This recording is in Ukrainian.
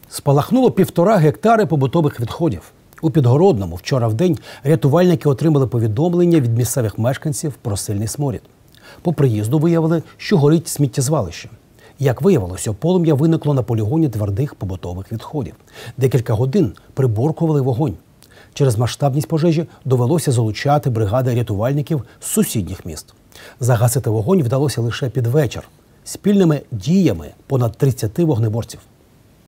Спалахнуло 1,5 гектари побутових відходів. У Підгородному вчора вдень рятувальники отримали повідомлення від місцевих мешканців про сильний сморід. По приїзду виявили, що горить сміттєзвалище. Як виявилося, полум'я виникло на полігоні твердих побутових відходів. Декілька годин приборкували вогонь. Через масштабність пожежі довелося залучати бригади рятувальників з сусідніх міст. Загасити вогонь вдалося лише під вечір. Спільними діями понад 30 вогнеборців.